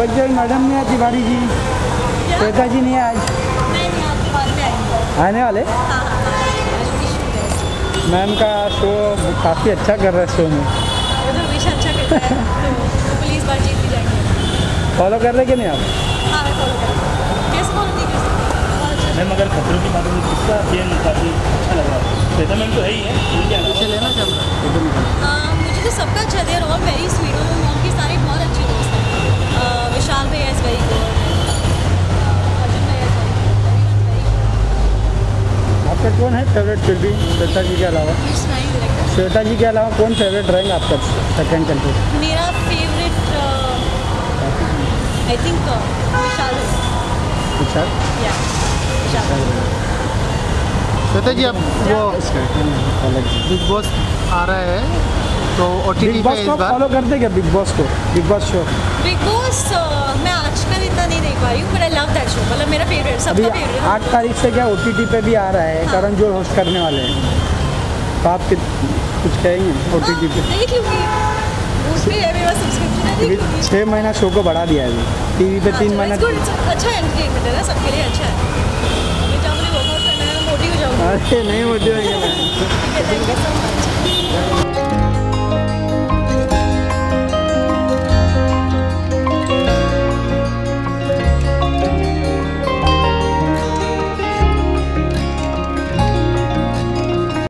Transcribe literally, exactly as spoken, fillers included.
Bajrang madam नहीं आई, तिवारी जी, श्वेता जी नहीं आज, आने वाले। मैम का शो काफ़ी अच्छा कर रहा है, शो में हमेशा अच्छा करता है, तो पुलिस बार जीत भी जाएंगे। फॉलो कर रहे कि नहीं आप? हाँ मैं फॉलो करती हूँ। कैसे फॉलो नहीं कर सकती? मैम अगर खतरों की बात करें किसका गेम काफ़ी अच्छा लगा? श्वेता मैम तो है ही है, उनके अलावा लेना कैमरा हाँ, मुझे तो सबका अच्छा दे और वेरी स्वीट और मॉम की सारे बहुत अच्छे दोस्त हैं। अ, विशाल भैया इज़ वेरी गुड, अर्जुन भैया इज़ वेरी गुड। आपका कौन है फेवरेट? फिर भी श्वेता जी के अलावा, श्वेता जी के अलावा कौन फेवरेट रहेंगे आपका सेकंड कंटेस्ट? मेरा फेवरेट आई थिंक विशाल है। विशाल। या विशाल। श्वेता जी अब वो बिग बॉस आ रहा है तो ओटीटी बिग पे बॉस इस को बार फॉलो करते क्या? बिग बॉस को, बिग बॉस शो बिग बॉस मैं आजकल इतना नहीं देख पाई हूँ, but I love that show, मतलब मेरा फेवरेट, अभी सबका फेवरेट। आठ तारीख से क्या ओटीटी पे भी आ रहा है, हाँ। करण जोहर होस्ट करने वाले हैं, तो आप कित- कुछ कहेंगे ओटीटी पे? देख लूँगी, उस पे है मेरा सब्सक्रिप्शन है, देख लूँगी। छः महीना शो को बढ़ा दिया है अभी टीवी पे, तीन महीना। गुड, अच्छा एंटरटेनमेंट है ना, सबके लिए अच्छा है। अभी जब मुझे वर्कआउट करना है, मैं मोटी हो जाऊँगी। अरे नहीं मोटी हो गई। Thank you so much.